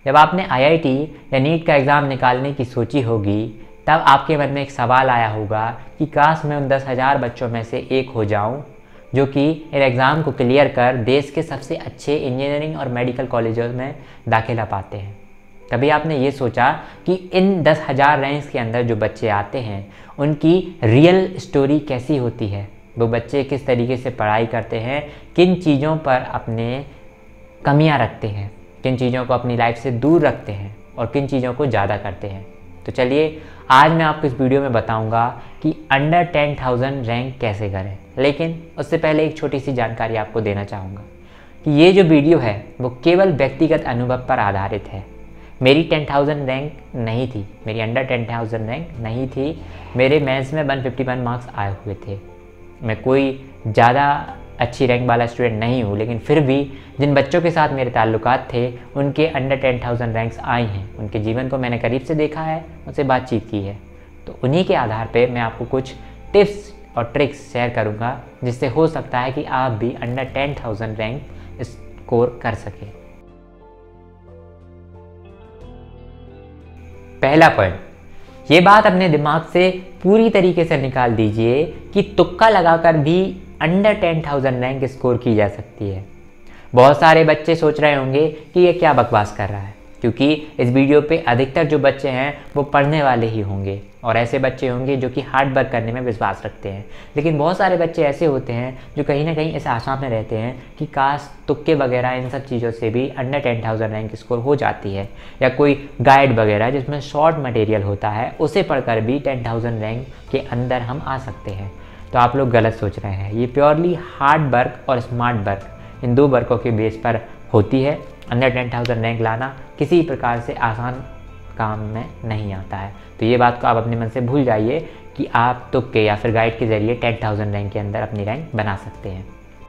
जब आपने आईआईटी या नीट का एग्ज़ाम निकालने की सोची होगी, तब आपके मन में एक सवाल आया होगा कि काश मैं उन 10,000 बच्चों में से एक हो जाऊं जो कि इन एग्ज़ाम को क्लियर कर देश के सबसे अच्छे इंजीनियरिंग और मेडिकल कॉलेजों में दाखिला पाते हैं। कभी आपने ये सोचा कि इन 10,000 रैंक्स के अंदर जो बच्चे आते हैं उनकी रियल स्टोरी कैसी होती है? वो बच्चे किस तरीके से पढ़ाई करते हैं, किन चीज़ों पर अपने कमियां रखते हैं, किन चीज़ों को अपनी लाइफ से दूर रखते हैं और किन चीज़ों को ज़्यादा करते हैं। तो चलिए आज मैं आपको इस वीडियो में बताऊंगा कि अंडर 10,000 रैंक कैसे करें। लेकिन उससे पहले एक छोटी सी जानकारी आपको देना चाहूँगा कि ये जो वीडियो है वो केवल व्यक्तिगत अनुभव पर आधारित है। मेरी 10,000 रैंक नहीं थी, मेरी अंडर 10,000 रैंक नहीं थी। मेरे मेंस में 151 मार्क्स आए हुए थे। मैं कोई ज़्यादा अच्छी रैंक वाला स्टूडेंट नहीं हूँ, लेकिन फिर भी जिन बच्चों के साथ मेरे ताल्लुकात थे उनके अंडर 10,000 रैंक्स आई हैं। उनके जीवन को मैंने करीब से देखा है, उनसे बातचीत की है। तो उन्हीं के आधार पे मैं आपको कुछ टिप्स और ट्रिक्स शेयर करूँगा जिससे हो सकता है कि आप भी अंडर 10,000 रैंक स्कोर कर सकें। पहला पॉइंट, ये बात अपने दिमाग से पूरी तरीके से निकाल दीजिए कि तुक्का लगाकर भी अंडर 10,000 रैंक स्कोर की जा सकती है। बहुत सारे बच्चे सोच रहे होंगे कि ये क्या बकवास कर रहा है, क्योंकि इस वीडियो पे अधिकतर जो बच्चे हैं वो पढ़ने वाले ही होंगे और ऐसे बच्चे होंगे जो कि हार्ड वर्क करने में विश्वास रखते हैं। लेकिन बहुत सारे बच्चे ऐसे होते हैं जो कहीं ना कहीं इस आशा में रहते हैं कि काश तुक्के वगैरह इन सब चीज़ों से भी अंडर 10,000 रैंक स्कोर हो जाती है, या कोई गाइड वगैरह जिसमें शॉर्ट मटेरियल होता है उसे पढ़कर भी 10,000 रैंक के अंदर हम आ सकते हैं। तो आप लोग गलत सोच रहे हैं। ये प्योरली हार्ड वर्क और स्मार्ट वर्क, इन दो वर्कों के बेस पर होती है। अंडर 10,000 रैंक लाना किसी प्रकार से आसान काम में नहीं आता है। तो ये बात को आप अपने मन से भूल जाइए कि आप तुक्के या फिर गाइड के जरिए 10,000 रैंक के अंदर अपनी रैंक बना सकते हैं।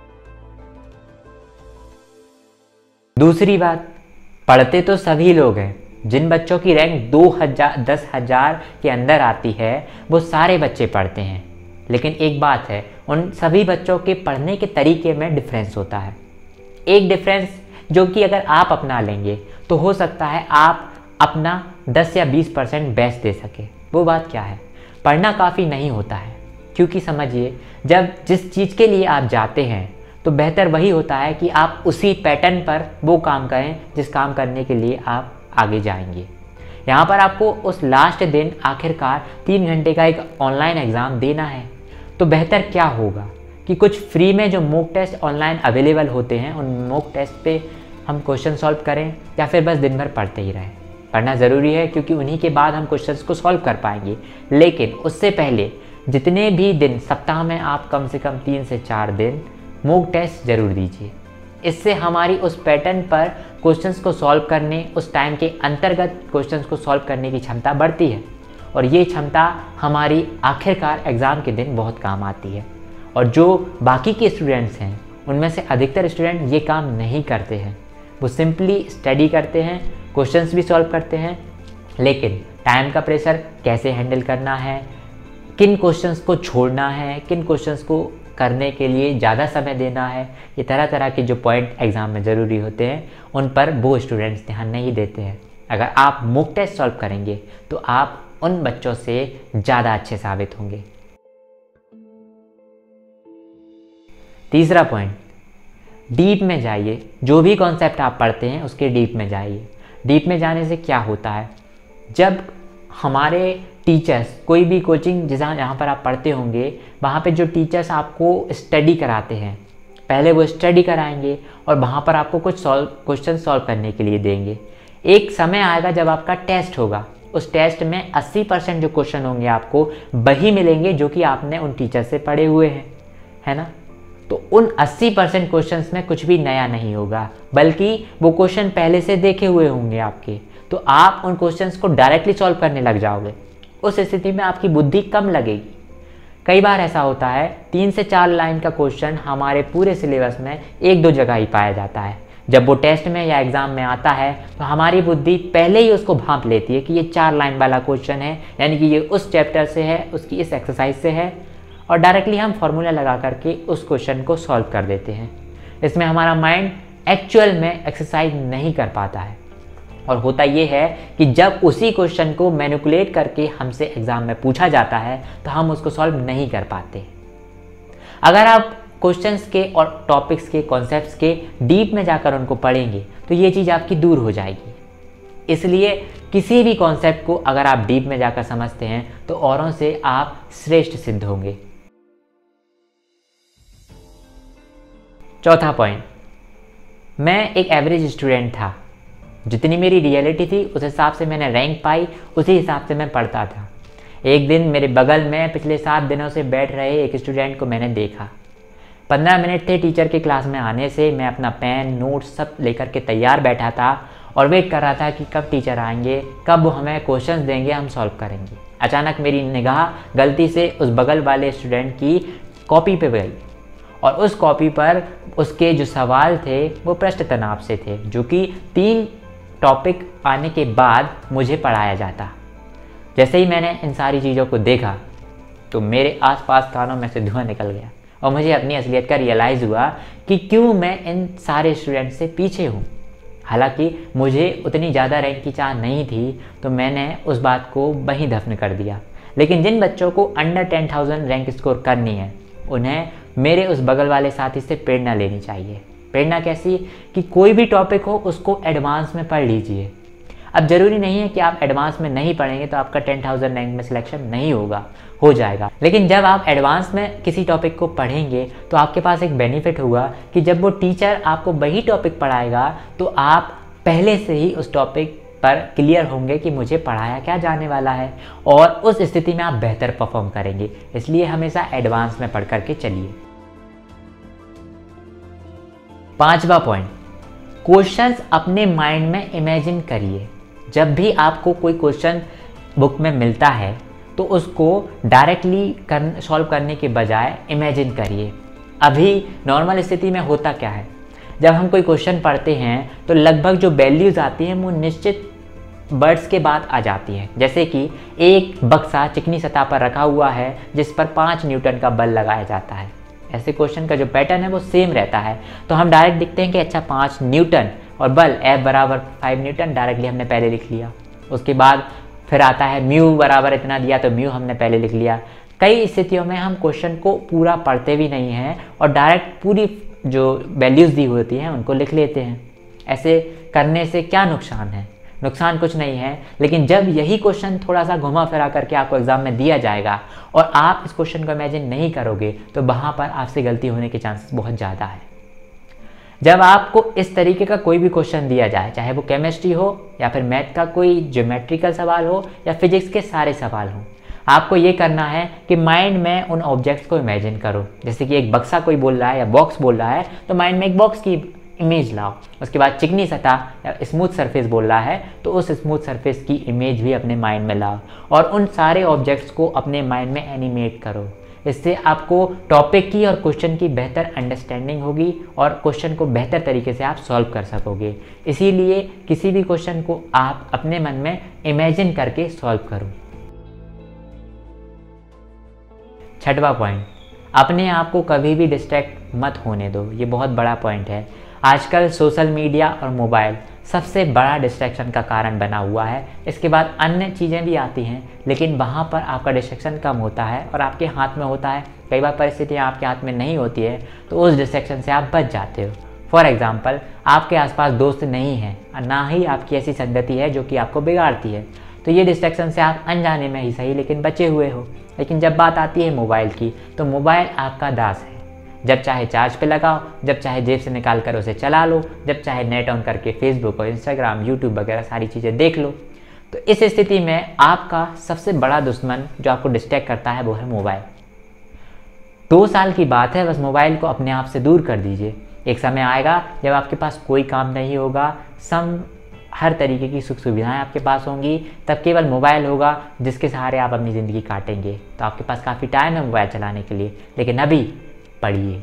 दूसरी बात, पढ़ते तो सभी लोग हैं। जिन बच्चों की रैंक 10,000 के अंदर आती है वो सारे बच्चे पढ़ते हैं। लेकिन एक बात है, उन सभी बच्चों के पढ़ने के तरीके में डिफरेंस होता है। एक डिफरेंस जो कि अगर आप अपना लेंगे तो हो सकता है आप अपना 10 या 20% बेस्ट दे सके। वो बात क्या है? पढ़ना काफ़ी नहीं होता है, क्योंकि समझिए जब जिस चीज़ के लिए आप जाते हैं तो बेहतर वही होता है कि आप उसी पैटर्न पर वो काम करें जिस काम करने के लिए आप आगे जाएंगे। यहाँ पर आपको उस लास्ट दिन आखिरकार 3 घंटे का एक ऑनलाइन एग्ज़ाम देना है, तो बेहतर क्या होगा कि कुछ फ्री में जो मॉक टेस्ट ऑनलाइन अवेलेबल होते हैं उन मॉक टेस्ट पे हम क्वेश्चन सॉल्व करें, या फिर बस दिन भर पढ़ते ही रहें। पढ़ना ज़रूरी है क्योंकि उन्हीं के बाद हम क्वेश्चंस को सॉल्व कर पाएंगे। लेकिन उससे पहले जितने भी दिन सप्ताह में आप कम से कम 3 से 4 दिन मॉक टेस्ट ज़रूर दीजिए। इससे हमारी उस पैटर्न पर क्वेश्चंस को सॉल्व करने, उस टाइम के अंतर्गत क्वेश्चंस को सॉल्व करने की क्षमता बढ़ती है और ये क्षमता हमारी आखिरकार एग्ज़ाम के दिन बहुत काम आती है। और जो बाकी के स्टूडेंट्स हैं उनमें से अधिकतर स्टूडेंट ये काम नहीं करते हैं। वो सिंपली स्टडी करते हैं, क्वेश्चंस भी सॉल्व करते हैं, लेकिन टाइम का प्रेशर कैसे हैंडल करना है, किन क्वेश्चंस को छोड़ना है, किन क्वेश्चंस को करने के लिए ज़्यादा समय देना है, ये तरह तरह के जो पॉइंट एग्ज़ाम में ज़रूरी होते हैं उन पर वो स्टूडेंट्स ध्यान नहीं देते हैं। अगर आप मॉक टेस्ट सॉल्व करेंगे तो आप उन बच्चों से ज़्यादा अच्छे साबित होंगे। तीसरा पॉइंट, डीप में जाइए। जो भी कॉन्सेप्ट आप पढ़ते हैं उसके डीप में जाइए। डीप में जाने से क्या होता है, जब हमारे टीचर्स कोई भी कोचिंग जहाँ पर आप पढ़ते होंगे वहाँ पे जो टीचर्स आपको स्टडी कराते हैं, पहले वो स्टडी कराएंगे और वहाँ पर आपको कुछ क्वेश्चन सॉल्व करने के लिए देंगे। एक समय आएगा जब आपका टेस्ट होगा, उस टेस्ट में 80% जो क्वेश्चन होंगे आपको वही मिलेंगे जो कि आपने उन टीचर से पढ़े हुए हैं, है ना। तो उन 80% क्वेश्चंस में कुछ भी नया नहीं होगा, बल्कि वो क्वेश्चन पहले से देखे हुए होंगे आपके। तो आप उन क्वेश्चंस को डायरेक्टली सॉल्व करने लग जाओगे। उस स्थिति में आपकी बुद्धि कम लगेगी। कई बार ऐसा होता है 3 से 4 लाइन का क्वेश्चन हमारे पूरे सिलेबस में 1-2 जगह ही पाया जाता है। जब वो टेस्ट में या एग्ज़ाम में आता है तो हमारी बुद्धि पहले ही उसको भांप लेती है कि ये 4 लाइन वाला क्वेश्चन है, यानी कि ये उस चैप्टर से है, उसकी इस एक्सरसाइज से है, और डायरेक्टली हम फॉर्मूला लगा करके उस क्वेश्चन को सॉल्व कर देते हैं। इसमें हमारा माइंड एक्चुअल में एक्सरसाइज नहीं कर पाता है। और होता ये है कि जब उसी क्वेश्चन को मैनिपुलेट करके हमसे एग्ज़ाम में पूछा जाता है तो हम उसको सॉल्व नहीं कर पाते। अगर आप क्वेश्चंस के और टॉपिक्स के कॉन्सेप्ट्स के डीप में जाकर उनको पढ़ेंगे तो ये चीज़ आपकी दूर हो जाएगी। इसलिए किसी भी कॉन्सेप्ट को अगर आप डीप में जाकर समझते हैं तो औरों से आप श्रेष्ठ सिद्ध होंगे। चौथा पॉइंट, मैं एक एवरेज स्टूडेंट था। जितनी मेरी रियलिटी थी उस हिसाब से मैंने रैंक पाई, उसी हिसाब से मैं पढ़ता था। एक दिन मेरे बगल में पिछले 7 दिनों से बैठ रहे एक स्टूडेंट को मैंने देखा। 15 मिनट थे टीचर के क्लास में आने से, मैं अपना पेन नोट सब लेकर के तैयार बैठा था और वेट कर रहा था कि कब टीचर आएंगे, कब वो हमें क्वेश्चंस देंगे, हम सॉल्व करेंगे। अचानक मेरी निगाह गलती से उस बगल वाले स्टूडेंट की कॉपी पे गई और उस कॉपी पर उसके जो सवाल थे वो पृष्ठ तनाव से थे, जो कि 3 टॉपिक आने के बाद मुझे पढ़ाया जाता। जैसे ही मैंने इन सारी चीज़ों को देखा तो मेरे आसपास कानों में से धुआं निकल गया और मुझे अपनी असलियत का रियलाइज़ हुआ कि क्यों मैं इन सारे स्टूडेंट से पीछे हूँ। हालांकि मुझे उतनी ज़्यादा रैंक की चाह नहीं थी तो मैंने उस बात को वहीं दफन कर दिया। लेकिन जिन बच्चों को अंडर 10,000 रैंक स्कोर करनी है उन्हें मेरे उस बगल वाले साथी से प्रेरणा लेनी चाहिए। प्रेरणा कैसी? कि कोई भी टॉपिक हो उसको एडवांस में पढ़ लीजिए। अब ज़रूरी नहीं है कि आप एडवांस में नहीं पढ़ेंगे तो आपका 10,000 रैंक में सिलेक्शन नहीं होगा, हो जाएगा। लेकिन जब आप एडवांस में किसी टॉपिक को पढ़ेंगे तो आपके पास एक बेनिफिट होगा कि जब वो टीचर आपको वही टॉपिक पढ़ाएगा तो आप पहले से ही उस टॉपिक पर क्लियर होंगे कि मुझे पढ़ाया क्या जाने वाला है और उस स्थिति में आप बेहतर परफॉर्म करेंगे। इसलिए हमेशा एडवांस में पढ़ करके चलिए। 5वां पॉइंट, क्वेश्चंस अपने माइंड में इमेजिन करिए। जब भी आपको कोई क्वेश्चन बुक में मिलता है तो उसको डायरेक्टली सॉल्व करने के बजाय इमेजिन करिए। अभी नॉर्मल स्थिति में होता क्या है, जब हम कोई क्वेश्चन पढ़ते हैं तो लगभग जो वैल्यूज़ आती हैं वो निश्चित वर्ड्स के बाद आ जाती हैं। जैसे कि एक बक्सा चिकनी सतह पर रखा हुआ है जिस पर 5 न्यूटन का बल लगाया जाता है। ऐसे क्वेश्चन का जो पैटर्न है वो सेम रहता है तो हम डायरेक्ट लिखते हैं कि अच्छा 5 न्यूटन और बल F बराबर 5 न्यूटन, डायरेक्टली हमने पहले लिख लिया। उसके बाद फिर आता है म्यू बराबर इतना दिया तो म्यू हमने पहले लिख लिया। कई स्थितियों में हम क्वेश्चन को पूरा पढ़ते भी नहीं हैं और डायरेक्ट पूरी जो वैल्यूज़ दी होती हैं उनको लिख लेते हैं। ऐसे करने से क्या नुकसान है? नुकसान कुछ नहीं है, लेकिन जब यही क्वेश्चन थोड़ा सा घुमा फिरा करके आपको एग्जाम में दिया जाएगा और आप इस क्वेश्चन को इमेजिन नहीं करोगे तो वहाँ पर आपसे गलती होने के चांसेस बहुत ज़्यादा है। जब आपको इस तरीके का कोई भी क्वेश्चन दिया जाए, चाहे वो केमिस्ट्री हो या फिर मैथ का कोई ज्योमेट्रिकल सवाल हो या फिजिक्स के सारे सवाल हों, आपको ये करना है कि माइंड में उन ऑब्जेक्ट्स को इमेजिन करो। जैसे कि एक बक्सा कोई बोल रहा है या बॉक्स बोल रहा है तो माइंड में एक बॉक्स की इमेज लाओ। उसके बाद चिकनी सतह या स्मूथ सरफेस बोल रहा है तो उस स्मूथ सरफेस की इमेज भी अपने माइंड में लाओ और उन सारे ऑब्जेक्ट्स को अपने माइंड में एनिमेट करो। इससे आपको टॉपिक की और क्वेश्चन की बेहतर अंडरस्टैंडिंग होगी और क्वेश्चन को बेहतर तरीके से आप सॉल्व कर सकोगे। इसीलिए किसी भी क्वेश्चन को आप अपने मन में इमेजिन करके सॉल्व करो। 6वां पॉइंट, अपने आप को कभी भी डिस्ट्रैक्ट मत होने दो। ये बहुत बड़ा पॉइंट है। आजकल सोशल मीडिया और मोबाइल सबसे बड़ा डिस्ट्रैक्शन का कारण बना हुआ है। इसके बाद अन्य चीज़ें भी आती हैं लेकिन वहाँ पर आपका डिस्ट्रैक्शन कम होता है और आपके हाथ में होता है। कई बार परिस्थितियाँ आपके हाथ में नहीं होती है तो उस डिस्ट्रैक्शन से आप बच जाते हो। फॉर एग्ज़ाम्पल, आपके आसपास दोस्त नहीं हैं और ना ही आपकी ऐसी संगति है जो कि आपको बिगाड़ती है, तो ये डिस्ट्रैक्शन से आप अनजाने में ही सही लेकिन बचे हुए हो। लेकिन जब बात आती है मोबाइल की तो मोबाइल आपका दास है। जब चाहे चार्ज पे लगाओ, जब चाहे जेब से निकाल कर उसे चला लो, जब चाहे नेट ऑन करके फेसबुक और इंस्टाग्राम, यूट्यूब वगैरह सारी चीज़ें देख लो। तो इस स्थिति में आपका सबसे बड़ा दुश्मन जो आपको डिस्ट्रैक्ट करता है वो है मोबाइल। 2 साल की बात है, बस मोबाइल को अपने आप से दूर कर दीजिए। एक समय आएगा जब आपके पास कोई काम नहीं होगा, हर तरीके की सुख सुविधाएं आपके पास होंगी, तब केवल मोबाइल होगा जिसके सहारे आप अपनी ज़िंदगी काटेंगे। तो आपके पास काफ़ी टाइम है मोबाइल चलाने के लिए, लेकिन अभी पढ़िए।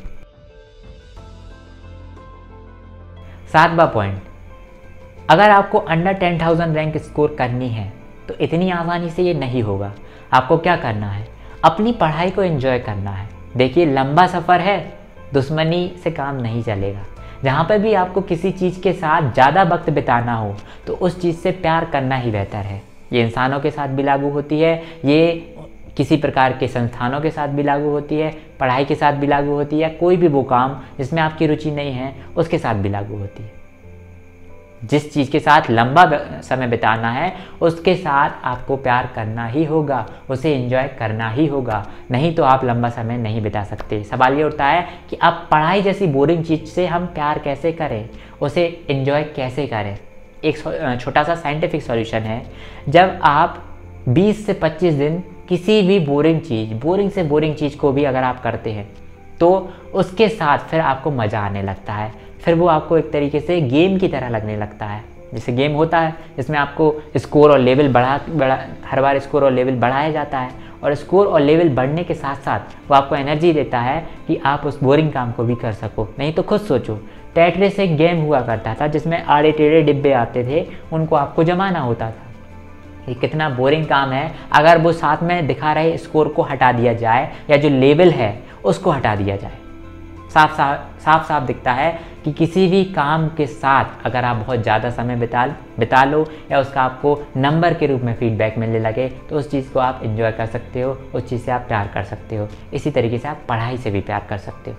7वां पॉइंट, अगर आपको अंडर 10,000 रैंक स्कोर करनी है तो इतनी आसानी से ये नहीं होगा। आपको क्या करना है? अपनी पढ़ाई को एंजॉय करना है। देखिए, लंबा सफ़र है, दुश्मनी से काम नहीं चलेगा। जहाँ पर भी आपको किसी चीज़ के साथ ज़्यादा वक्त बिताना हो तो उस चीज़ से प्यार करना ही बेहतर है। ये इंसानों के साथ भी लागू होती है, ये किसी प्रकार के संस्थानों के साथ भी लागू होती है, पढ़ाई के साथ भी लागू होती है, कोई भी वो काम जिसमें आपकी रुचि नहीं है उसके साथ भी लागू होती है। जिस चीज़ के साथ लंबा समय बिताना है उसके साथ आपको प्यार करना ही होगा, उसे एंजॉय करना ही होगा, नहीं तो आप लंबा समय नहीं बिता सकते। सवाल ये उठता है कि अब पढ़ाई जैसी बोरिंग चीज़ से हम प्यार कैसे करें, उसे एंजॉय कैसे करें। एक छोटा सा साइंटिफिक सॉल्यूशन है, जब आप 20 से 25 दिन किसी भी बोरिंग से बोरिंग चीज़ को भी अगर आप करते हैं तो उसके साथ फिर आपको मज़ा आने लगता है, फिर वो आपको एक तरीके से गेम की तरह लगने लगता है। जैसे गेम होता है जिसमें आपको स्कोर और लेवल हर बार स्कोर और लेवल बढ़ाया जाता है, और स्कोर और लेवल बढ़ने के साथ साथ वो आपको एनर्जी देता है कि आप उस बोरिंग काम को भी कर सको। नहीं तो खुद सोचो, टेट्रिस एक गेम हुआ करता था जिसमें आड़े टेढ़े डिब्बे आते थे, उनको आपको जमाना होता था। ये कितना बोरिंग काम है। अगर वो साथ में दिखा रहे स्कोर को हटा दिया जाए या जो लेवल है उसको हटा दिया जाए, साफ साफ दिखता है कि किसी भी काम के साथ अगर आप बहुत ज़्यादा समय बिता लो या उसका आपको नंबर के रूप में फीडबैक मिलने लगे तो उस चीज़ को आप एंजॉय कर सकते हो, उस चीज़ से आप प्यार कर सकते हो। इसी तरीके से आप पढ़ाई से भी प्यार कर सकते हो।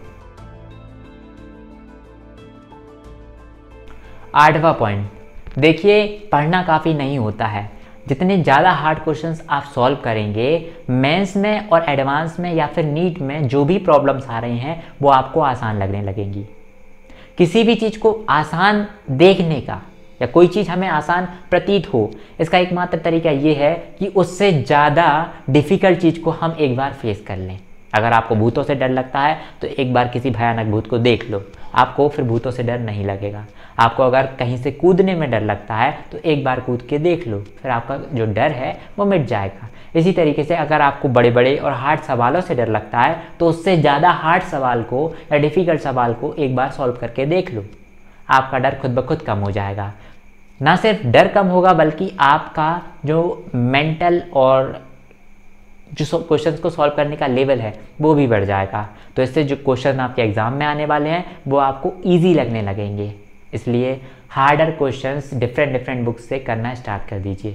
8वां पॉइंट, देखिए पढ़ना काफ़ी नहीं होता है। जितने ज़्यादा हार्ड क्वेश्चंस आप सॉल्व करेंगे मेंस में और एडवांस में या फिर नीट में, जो भी प्रॉब्लम्स आ रही हैं वो आपको आसान लगने लगेंगी। किसी भी चीज़ को आसान देखने का या कोई चीज़ हमें आसान प्रतीत हो, इसका एकमात्र तरीका ये है कि उससे ज़्यादा डिफ़िकल्ट चीज़ को हम एक बार फेस कर लें। अगर आपको भूतों से डर लगता है तो एक बार किसी भयानक भूत को देख लो, आपको फिर भूतों से डर नहीं लगेगा। आपको अगर कहीं से कूदने में डर लगता है तो एक बार कूद के देख लो, फिर आपका जो डर है वो मिट जाएगा। इसी तरीके से अगर आपको बड़े बड़े और हार्ड सवालों से डर लगता है तो उससे ज़्यादा हार्ड सवाल को या डिफ़िकल्ट सवाल को एक बार सॉल्व करके देख लो, आपका डर खुद ब खुद कम हो जाएगा। ना सिर्फ डर कम होगा बल्कि आपका जो मेंटल और जो क्वेश्चंस को सॉल्व करने का लेवल है वो भी बढ़ जाएगा। तो इससे जो क्वेश्चन आपके एग्जाम में आने वाले हैं वो आपको इजी लगने लगेंगे। इसलिए हार्डर क्वेश्चंस डिफरेंट बुक्स से करना स्टार्ट कर दीजिए।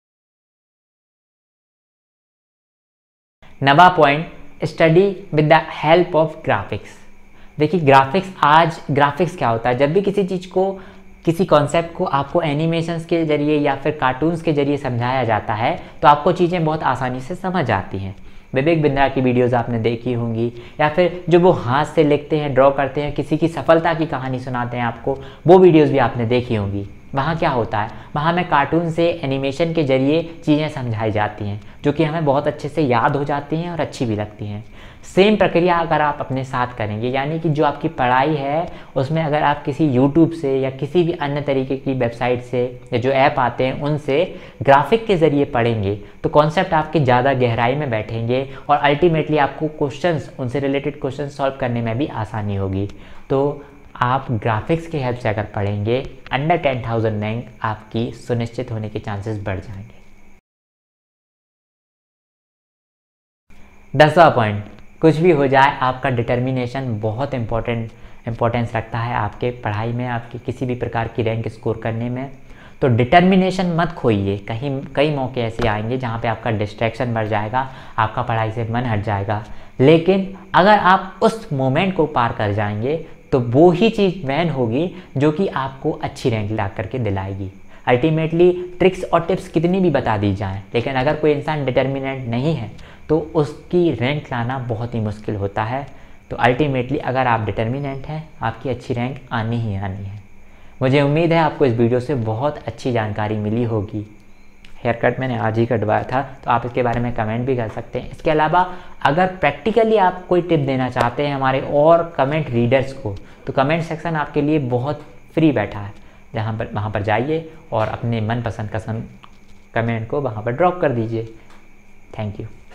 9वां point, study with the help of graphics. देखिए ग्राफिक्स क्या होता है, जब भी किसी चीज़ को, किसी कॉन्सेप्ट को आपको एनिमेशंस के जरिए या फिर कार्टून्स के जरिए समझाया जाता है तो आपको चीज़ें बहुत आसानी से समझ आती हैं। विवेक बिंद्रा की वीडियोस आपने देखी होंगी, या फिर जो वो हाथ से लिखते हैं, ड्रॉ करते हैं, किसी की सफलता की कहानी सुनाते हैं आपको, वो वीडियोस भी आपने देखी होंगी। वहाँ क्या होता है, वहाँ हमें कार्टून से, एनिमेशन के जरिए चीज़ें समझाई जाती हैं जो कि हमें बहुत अच्छे से याद हो जाती हैं और अच्छी भी लगती हैं। सेम प्रक्रिया अगर आप अपने साथ करेंगे, यानी कि जो आपकी पढ़ाई है उसमें अगर आप किसी यूट्यूब से या किसी भी अन्य तरीके की वेबसाइट से या जो ऐप आते हैं उनसे ग्राफिक के ज़रिए पढ़ेंगे तो कॉन्सेप्ट आपके ज़्यादा गहराई में बैठेंगे और अल्टीमेटली आपको क्वेश्चंस, उनसे रिलेटेड क्वेश्चन सॉल्व करने में भी आसानी होगी। तो आप ग्राफिक्स की हेल्प से अगर पढ़ेंगे, अंडर 10,000 रैंक आपकी सुनिश्चित होने के चांसेस बढ़ जाएंगे। 10वां पॉइंट, कुछ भी हो जाए आपका डिटर्मिनेशन बहुत इम्पोर्टेंस रखता है आपके पढ़ाई में, आपके किसी भी प्रकार की रैंक स्कोर करने में। तो डिटर्मिनेशन मत खोइए। कई मौके ऐसे आएंगे जहाँ पे आपका डिस्ट्रैक्शन बढ़ जाएगा, आपका पढ़ाई से मन हट जाएगा, लेकिन अगर आप उस मोमेंट को पार कर जाएंगे तो वो ही चीज़ मेन होगी जो कि आपको अच्छी रैंक ला करके दिलाएगी। अल्टीमेटली ट्रिक्स और टिप्स कितनी भी बता दी जाएं, लेकिन अगर कोई इंसान डिटर्मिनेंट नहीं है तो उसकी रैंक लाना बहुत ही मुश्किल होता है। तो अल्टीमेटली अगर आप डिटर्मिनेंट हैं, आपकी अच्छी रैंक आनी ही आनी है। मुझे उम्मीद है आपको इस वीडियो से बहुत अच्छी जानकारी मिली होगी। हेयर कट मैंने आज ही कटवाया था, तो आप इसके बारे में कमेंट भी कर सकते हैं। इसके अलावा अगर प्रैक्टिकली आप कोई टिप देना चाहते हैं हमारे और कमेंट रीडर्स को, तो कमेंट सेक्शन आपके लिए बहुत फ्री बैठा है, वहाँ पर जाइए और अपने मनपसंद कमेंट को वहाँ पर ड्रॉप कर दीजिए। Thank you.